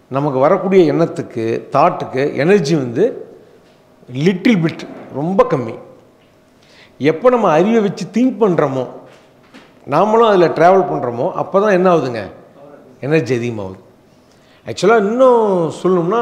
நமக்கு வரக்கூடிய எண்ணத்துக்கு தாட்டுக்கு எனர்ஜி வந்து லிட்டில் பிட் ரொம்ப கம்மி. எப்போ நம்ம அறிவை வச்சு திங்க் பண்ணுறோமோ, நாமளும் அதில் ட்ராவல் பண்ணுறோமோ, அப்போ தான் என்ன ஆகுதுங்க, எனர்ஜி அதிகமாகுது. ஆக்சுவலாக இன்னும் சொல்லணும்னா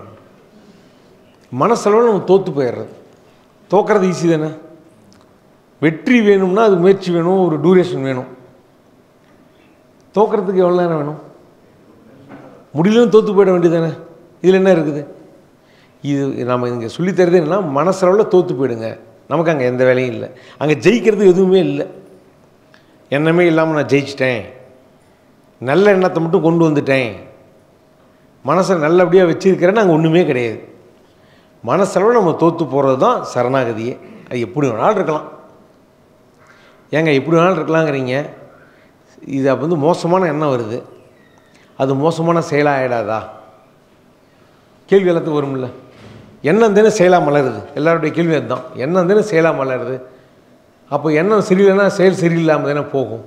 மனசளவில் நம்ம தோற்று போயிடுறது. தோற்கிறது ஈஸி தானே. வெற்றி வேணும்னா அது முயற்சி வேணும், ஒரு டூரேஷன் வேணும். தோற்கிறதுக்கு எவ்வளோ நேரம் வேணும்? முடியலன்னு தோற்று போயிட வேண்டியது தானே. இதில் என்ன இருக்குது? இது நம்ம இங்கே சொல்லித்தரது என்னென்னா, மனசளவில் தோற்று போயிடுங்க. நமக்கு அங்கே எந்த வேலையும் இல்லை. அங்கே ஜெயிக்கிறது எதுவுமே இல்லை. எண்ணமே இல்லாமல் நான் ஜெயிச்சிட்டேன், நல்ல எண்ணத்தை மட்டும் கொண்டு வந்துட்டேன், மனசை நல்லபடியாக வச்சுருக்கிறேன்னு அங்கே ஒன்றுமே கிடையாது. மனசளவில் நம்ம தோற்று போகிறது தான் சரணாகதியே. அது எப்படி வேணாலும் இருக்கலாம். ஏங்க எப்படி வேணாலும் இருக்கலாங்கிறீங்க. இது அப்போ வந்து மோசமான எண்ணம் வருது, அது மோசமான செயலாக ஆகிடாதா? கேள்வி எல்லாத்துக்கும் வரும்ல. எண்ணம் தானே செயலாக மலருது. எல்லாருடைய கேள்வி அதுதான். எண்ணம் தானே செயலாக மலருது. அப்போ எண்ணம் சரியில்லைன்னா செயல் சரியில்லாமல் தானே போகும்.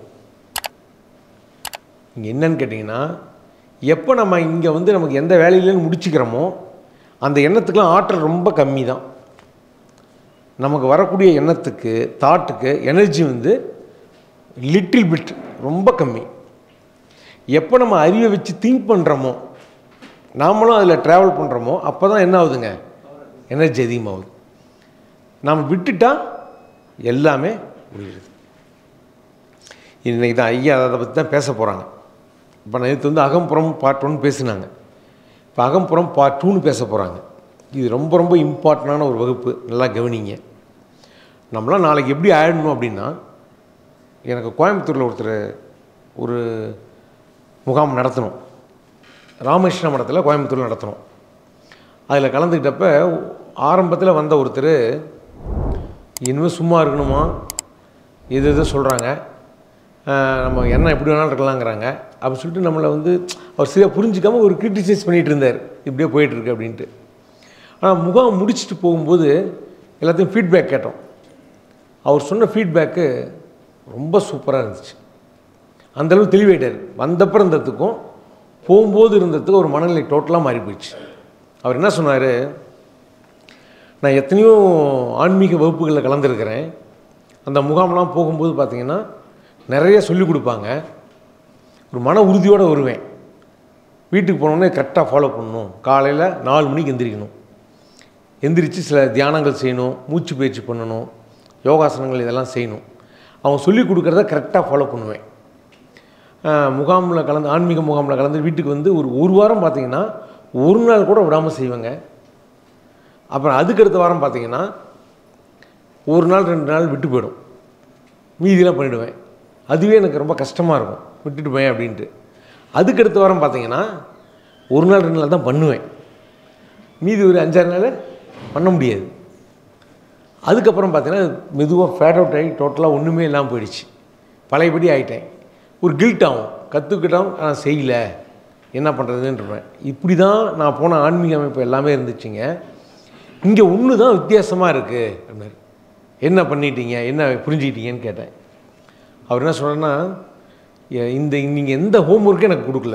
இங்கே என்னன்னு கேட்டிங்கன்னா, எப்போ நம்ம இங்கே வந்து நமக்கு எந்த வேலையிலேன்னு முடிச்சுக்கிறோமோ அந்த எண்ணத்துக்கெலாம் ஆற்றல் ரொம்ப கம்மி தான். நமக்கு வரக்கூடிய எண்ணத்துக்கு தாட்டுக்கு எனர்ஜி வந்து லிட்டில் பிட் ரொம்ப கம்மி. எப்போ நம்ம அறிவை வச்சு திங்க் பண்ணுறோமோ, நாமளும் அதில் ட்ராவல் பண்ணுறோமோ, அப்போ தான் என்ன ஆகுதுங்க, எனர்ஜி அதிகமாகுது. நாம் விட்டுட்டா எல்லாமே முடியுது. இன்றைக்கி தான் ஐயா அதை பற்றி தான் பேச போகிறாங்க. இப்போ நேற்று வந்து அகம்புறம் பார்ட் 1 பேசினாங்க. இப்போ அகம்புறம் பார்ட் 2ன்னு பேச போகிறாங்க. இது ரொம்ப ரொம்ப இம்பார்ட்டண்டான ஒரு வகுப்பு. நல்லா கவனிங்க. நம்மளாம் நாளைக்கு எப்படி ஆயிடணும் அப்படின்னா, எனக்கு கோயம்புத்தூரில் ஒருத்தர் ஒரு முகாம் நடத்தணும். ராமகிருஷ்ண மடத்தில் கோயம்புத்தூரில் நடத்தணும். அதில் கலந்துக்கிட்டப்ப ஆரம்பத்தில் வந்த ஒருத்தர் இனிமேல் சும்மா இருக்கணுமா, எது சொல்கிறாங்க, நம்ம என்ன எப்படி வேணாலும் இருக்கலாங்கிறாங்க அப்படின்னு சொல்லிட்டு நம்மளை வந்து அவர் சரியாக புரிஞ்சிக்காமல் ஒரு கிரிட்டிசைஸ் பண்ணிகிட்டு இருந்தார். இப்படியே போயிட்டுருக்கு அப்படின்ட்டு. ஆனால் முகாம் முடிச்சுட்டு போகும்போது எல்லாத்தையும் ஃபீட்பேக் கேட்டோம். அவர் சொன்ன ஃபீட்பேக்கு ரொம்ப சூப்பராக இருந்துச்சு. அந்தளவு தெளிவாயிட்டார். வந்தப்புறம் இருந்ததுக்கும் போகும்போது இருந்ததுக்கும் ஒரு மனநிலை டோட்டலாக மாறி போயிடுச்சு. அவர் என்ன சொன்னார், நான் எத்தனையோ ஆன்மீக வகுப்புகளில் கலந்துருக்கிறேன். அந்த முகாம்லாம் போகும்போது பார்த்திங்கன்னா நிறைய சொல்லிக் கொடுப்பாங்க. ஒரு மன உறுதியோடு வருவேன். வீட்டுக்கு போனோடனே கரெக்டாக ஃபாலோ பண்ணணும். காலையில் 4 மணிக்கு எந்திரிக்கணும். எந்திரிச்சு சில தியானங்கள் செய்யணும், மூச்சு பயிற்சி பண்ணணும், யோகாசனங்கள் இதெல்லாம் செய்யணும். அவங்க சொல்லிக் கொடுக்குறத கரெக்டாக ஃபாலோ பண்ணுவேன். முகாமில் கலந்து ஆன்மீக முகாமில் கலந்து வீட்டுக்கு வந்து ஒரு வாரம் பார்த்திங்கன்னா ஒரு நாள் கூட விடாமல் செய்வேங்க. அப்புறம் அதுக்கடுத்த வாரம் பார்த்திங்கன்னா ஒரு நாள் 2 நாள் விட்டு போயிடும். மீதிலாம் பண்ணிவிடுவேன். அதுவே எனக்கு ரொம்ப கஷ்டமாக இருக்கும், விட்டுட்டு போயேன் அப்படின்ட்டு. அதுக்கடுத்த வாரம் பார்த்திங்கன்னா ஒரு நாள் 2 நாள் தான் பண்ணுவேன். மீதி ஒரு 5-6 நாள் பண்ண முடியாது. அதுக்கப்புறம் பார்த்திங்கன்னா மெதுவாக ஃபேட் அவுட் ஆகி டோட்டலாக ஒன்றுமே இல்லாமல் போயிடுச்சு. பழையபடி ஆகிட்டேன். ஒரு கில்ட் ஆகும், கற்றுக்கிட்டோம் ஆனால் செய்யலை, என்ன பண்ணுறதுன்றேன். இப்படி தான் நான் போன ஆன்மீக அமைப்பு எல்லாமே இருந்துச்சுங்க. இங்கே ஒன்று தான் வித்தியாசமாக இருக்குது அப்படின்னாரு. என்ன பண்ணிட்டீங்க, என்ன புரிஞ்சுக்கிட்டீங்கன்னு கேட்டேன். அவர் என்ன சொல்கிறேன்னா, நீங்கள் எந்த ஹோம்ஒர்க்கும் எனக்கு கொடுக்கல.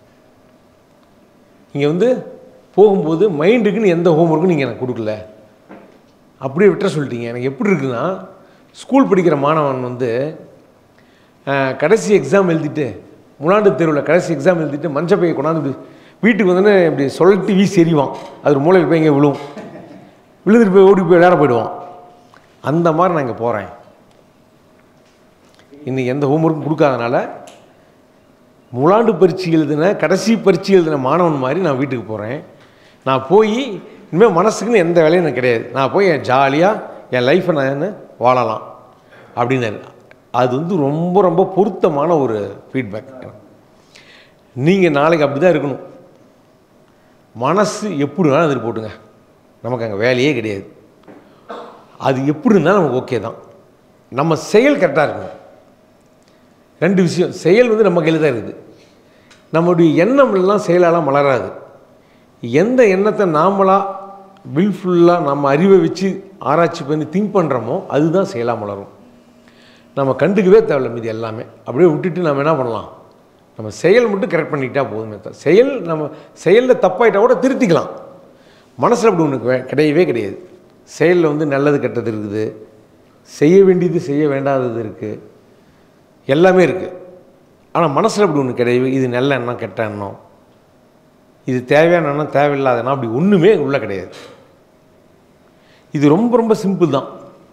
இங்கே வந்து போகும்போது மைண்டுக்குன்னு எந்த ஹோம்ஒர்க்கும் நீங்கள் எனக்கு கொடுக்கல, அப்படியே விட்டுற சொல்லிட்டீங்க. எனக்கு எப்படி இருக்குன்னா, ஸ்கூல் படிக்கிற மாணவன் வந்து கடைசி எக்ஸாம் எழுதிட்டு, முன்னாண்டு தேர்வில் கடைசி எக்ஸாம் எழுதிட்டு மஞ்சள் பையை கொண்டாந்து இப்படி வீட்டுக்கு வந்தோடனே இப்படி சொல்லிட்டு வீசி எறிவான். அது ஒரு மூலையில் போய் இங்கே விழுவும். விழுந்துட்டு போய் ஓடி போய் விளையாட போயிடுவான். அந்த மாதிரி நான் இங்கே போகிறேன். இன்னைக்கு எந்த ஹோம்ஒர்க்கும் கொடுக்காதனால முழாண்டு பரீட்சை எழுதின கடைசி பரீட்சை எழுதின மாணவன் மாதிரி நான் வீட்டுக்கு போகிறேன். நான் போய் இனிமேல் மனசுக்குன்னு எந்த வேலையும் எனக்கு கிடையாது. நான் போய் என் ஜாலியாக என் லைஃப்பை நான் வாழலாம் அப்படின்னாரு. அது வந்து ரொம்ப ரொம்ப பொருத்தமான ஒரு ஃபீட்பேக். நீங்கள் நாளைக்கு அப்படி தான் இருக்கணும். மனசு எப்படி வேணாலும் அது போட்டுங்க, நமக்கு அங்கே வேலையே கிடையாது. அது எப்படி இருந்தாலும் நமக்கு ஓகே தான். நம்ம செயல் கரெக்டாக இருக்கணும். 2 விஷயம். செயல் வந்து நம்ம கையில் தான் இருக்குது. நம்முடைய எண்ணம்லாம் செயலாலாம் மலராது. எந்த எண்ணத்தை நாமளாக வில்ஃபுல்லாக நம்ம அறிவை வச்சு ஆராய்ச்சி பண்ணி திங்க் பண்ணுறோமோ அதுதான் செயலாக மலரும். நம்ம கண்டுக்கவே தேவையில்லை. மீது எல்லாமே அப்படியே விட்டுட்டு நம்ம என்ன பண்ணலாம், நம்ம செயல் மட்டும் கரெக்ட் பண்ணிக்கிட்டா போதுமே. செயல் நம்ம செயலில் தப்பாயிட்டால் கூட திருத்திக்கலாம். மனசில் அப்படி ஒன்று கிடையவே கிடையாது. செயலில் வந்து நல்லது கெட்டது இருக்குது, செய்ய வேண்டியது செய்ய வேண்டாதது இருக்குது, எல்லாமே இருக்குது. ஆனால் மனசில் அப்படி ஒன்று கிடையாது. இது நல்ல எண்ணம் கெட்ட எண்ணம், இது தேவையான எண்ணம் தேவையில்லாத எண்ணம், அப்படி ஒன்றுமே உள்ளே கிடையாது. இது ரொம்ப ரொம்ப சிம்பிள் தான்.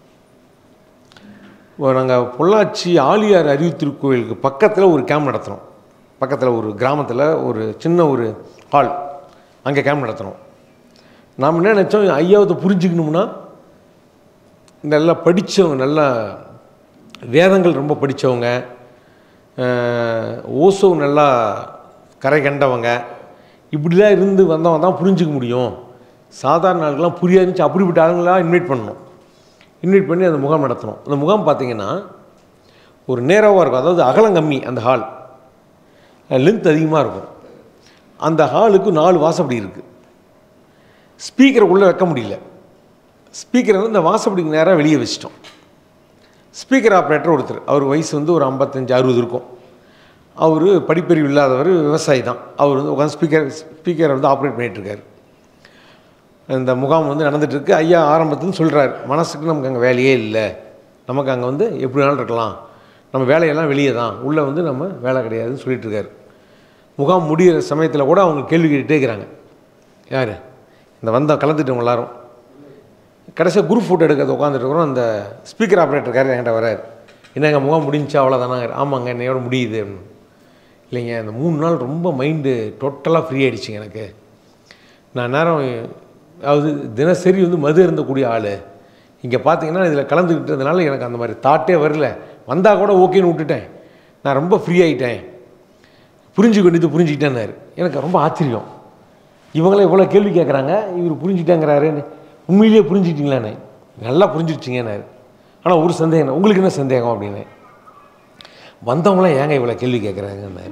நாங்கள் பொள்ளாச்சி ஆழியார் அறிவு திருக்கோயிலுக்கு பக்கத்தில் ஒரு கேம்ப் நடத்துகிறோம். பக்கத்தில் ஒரு கிராமத்தில் ஒரு சின்ன ஒரு ஹால், அங்கே கேம்ப் நடத்துகிறோம். நாம் என்ன நினச்சோம், ஐயாவத்தை புரிஞ்சுக்கணும்னா நல்லா படித்தவங்க, நல்லா வேதங்கள் ரொம்ப படித்தவங்க, ஓசோ நல்லா கரை கண்டவங்க, இப்படிலாம் இருந்து வந்தவங்க தான் புரிஞ்சிக்க முடியும். சாதாரண ஆளுக்கெல்லாம் புரியாதுச்சு. அப்படிப்பட்ட ஆளுங்களாம் இன்வைட் பண்ணணும். இன்வைட் பண்ணி அந்த முகாம் நடத்தணும். அந்த முகாம் பார்த்திங்கன்னா ஒரு நேராவாக இருக்கும், அதாவது அகலம் கம்மி, அந்த ஹால் லென்த் அதிகமாக இருக்கும். அந்த ஹாலுக்கு 4 வாசப்படி இருக்குது. ஸ்பீக்கரை உள்ளே வைக்க முடியல. ஸ்பீக்கரை வந்து இந்த வாசப்படிக்கு நேராக வெளியே வச்சிட்டோம். ஸ்பீக்கர் ஆப்ரேட்டர் ஒருத்தர், அவர் வயசு வந்து ஒரு 55-60 இருக்கும். அவர் படிப்பறிவு இல்லாதவர், விவசாயி தான். அவர் வந்து உட்காந்து ஸ்பீக்கரை வந்து ஆப்ரேட் பண்ணிகிட்ருக்காரு. இந்த முகாம் வந்து நடந்துகிட்ருக்கு. ஐயா ஆரம்பத்துன்னு சொல்கிறார், மனசுக்கு நமக்கு அங்கே வேலையே இல்லை, நமக்கு அங்கே வந்து எப்படி வேணாலும் இருக்கலாம், நம்ம வேலையெல்லாம் வெளியே தான், உள்ளே வந்து நம்ம வேலை கிடையாதுன்னு சொல்லிகிட்ருக்காரு. முகாம் முடிகிற சமயத்தில் கூட அவங்க கேள்வி கேட்டுகிட்டே இருக்கிறாங்க. யார் இந்த கலந்துட்டவங்க எல்லாரும். கடைசியாக குரூப் ஃபோட்டோ எடுக்கிறது உட்காந்துட்டுருக்குறோம். அந்த ஸ்பீக்கர் ஆப்ரேட்டருக்காரர் என்கிட்ட வராரு. என்னங்க முகாம் முடிஞ்சா அவ்வளோதானாங்க? ஆமாங்க, என்னையோட முடியுது அப்படின்னு. இல்லைங்க, இந்த 3 நாள் ரொம்ப மைண்டு டோட்டலாக ஃப்ரீ ஆகிடுச்சிங்க எனக்கு. நான் நேரம், அதாவது தினசரி வந்து மது இருந்தக்கூடிய ஆள், இங்கே பார்த்தீங்கன்னா இதில் கலந்துக்கிட்டதுனால எனக்கு அந்த மாதிரி தாட்டே வரல. வந்தால் கூட ஓகேன்னு விட்டுட்டேன். நான் ரொம்ப ஃப்ரீ ஆகிட்டேன், புரிஞ்சுக்க வேண்டியது புரிஞ்சுக்கிட்டேன்னாரு. எனக்கு ரொம்ப ஆச்சரியம். இவங்களாம் இவ்வளோ கேள்வி கேட்குறாங்க, இவர் புரிஞ்சுக்கிட்டேங்கிறாருன்னு. உண்மையிலேயே புரிஞ்சுக்கிட்டீங்களாண்ணே? நல்லா புரிஞ்சிடுச்சிங்கன்னாரு. ஆனால் ஒரு சந்தேகம், உங்களுக்கு என்ன சந்தேகம் அப்படின்னு. வந்தவங்களாம் ஏங்க இவ்வளோ கேள்வி கேட்குறாங்கன்னாரு.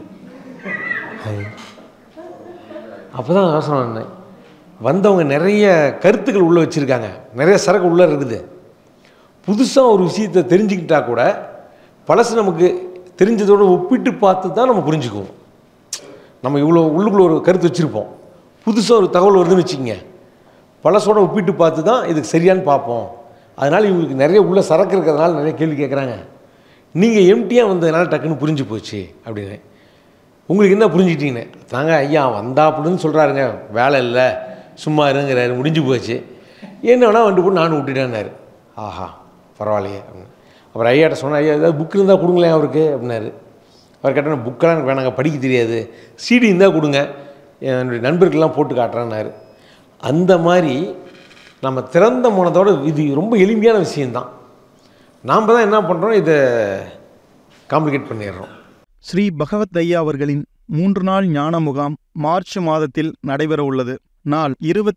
அப்போ தான் யோசனை பண்ணேன், வந்தவங்க நிறைய கருத்துக்கள் உள்ளே வச்சுருக்காங்க, நிறைய சரக்கு உள்ளே இருக்குது. புதுசாக ஒரு விஷயத்தை தெரிஞ்சுக்கிட்டா கூட பழசு நமக்கு தெரிஞ்சதோடு ஒப்பிட்டு பார்த்து தான் நம்ம புரிஞ்சுக்குவோம். நம்ம இவ்வளோ உள்ளுக்குள்ளே ஒரு கருத்து வச்சுருப்போம், புதுசாக ஒரு தகவல் வருதுன்னு வச்சுக்கோங்க, பழசோட ஒப்பிட்டு பார்த்து தான் இதுக்கு சரியான்னு பார்ப்போம். அதனால் இவங்களுக்கு நிறைய உள்ள சரக்கு இருக்கிறதுனால நிறைய கேள்வி கேட்குறாங்க. நீங்கள் எம்டியாக வந்ததுனால டக்குன்னு புரிஞ்சு போச்சு அப்படின்னு. உங்களுக்கு என்ன புரிஞ்சுக்கிட்டீங்கன்னு தாங்க ஐயா வந்தா அப்படின்னு சொல்கிறாருங்க, வேலை இல்லை சும்மா இருங்கிறாரு, முடிஞ்சு போச்சு, என்ன வேணால் வந்துட்டு போட்டு நானும் விட்டுட்டேன்னாரு. ஆஹா பரவாயில்லையே அப்படின்னு. அப்புறம் ஐயாட்ட சொன்னேன், ஐயா ஏதாவது புக் இருந்தால் கொடுங்களேன் அவருக்கு அப்படின்னாரு. அவர் கேட்டால் புக்கெல்லாம் எனக்கு வேணாங்க, படிக்க தெரியாது, சிடி இருந்தால் கொடுங்க, என்னுடைய நண்பர்கள்லாம் போட்டு காட்டுறான்னாரு. அந்த மாதிரி நம்ம திறந்த மனதோடு, இது ரொம்ப எளிமையான விஷயந்தான். நாம் தான் என்ன பண்ணுறோம், இதை காம்ப்ளிகேட் பண்ணிடுறோம். ஸ்ரீ பகவத் ஐயா அவர்களின் 3 நாள் ஞான முகாம் மார்ச் மாதத்தில் நடைபெற உள்ளது. நாள்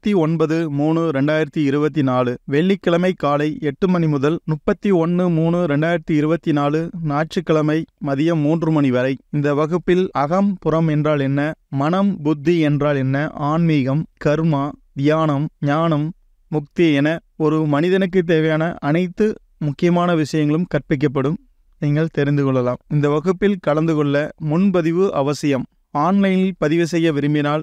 29/3/2024 வெள்ளிக்கிழமை காலை 8 மணி முதல் 31/3/2024 ஞாயிற்றுக்கிழமை மதியம் 3 மணி வரை. இந்த வகுப்பில் அகம் புறம் என்றால் என்ன, மனம் புத்தி என்றால் என்ன, ஆன்மீகம், கர்மா, தியானம், ஞானம், முக்தி என ஒரு மனிதனுக்கு தேவையான அனைத்து முக்கியமான விஷயங்களும் கற்பிக்கப்படும். நீங்கள் தெரிந்து கொள்ளலாம். இந்த வகுப்பில் கலந்து கொள்ள முன்பதிவு அவசியம். ஆன்லைனில் பதிவு செய்ய விரும்பினால்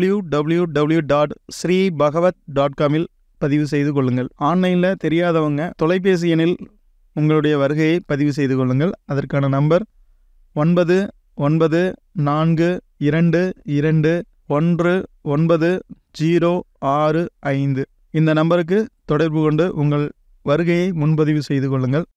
www.sribagavath.com பதிவு செய்து கொள்ளுங்கள். ஆன்லைனில் தெரியாதவங்க தொலைபேசி எண்ணில் உங்களுடைய வருகையை பதிவு செய்து கொள்ளுங்கள். அதற்கான நம்பர் 9942219065. இந்த நம்பருக்கு தொடர்பு கொண்டு உங்கள் வருகையை முன்பதிவு செய்து கொள்ளுங்கள்.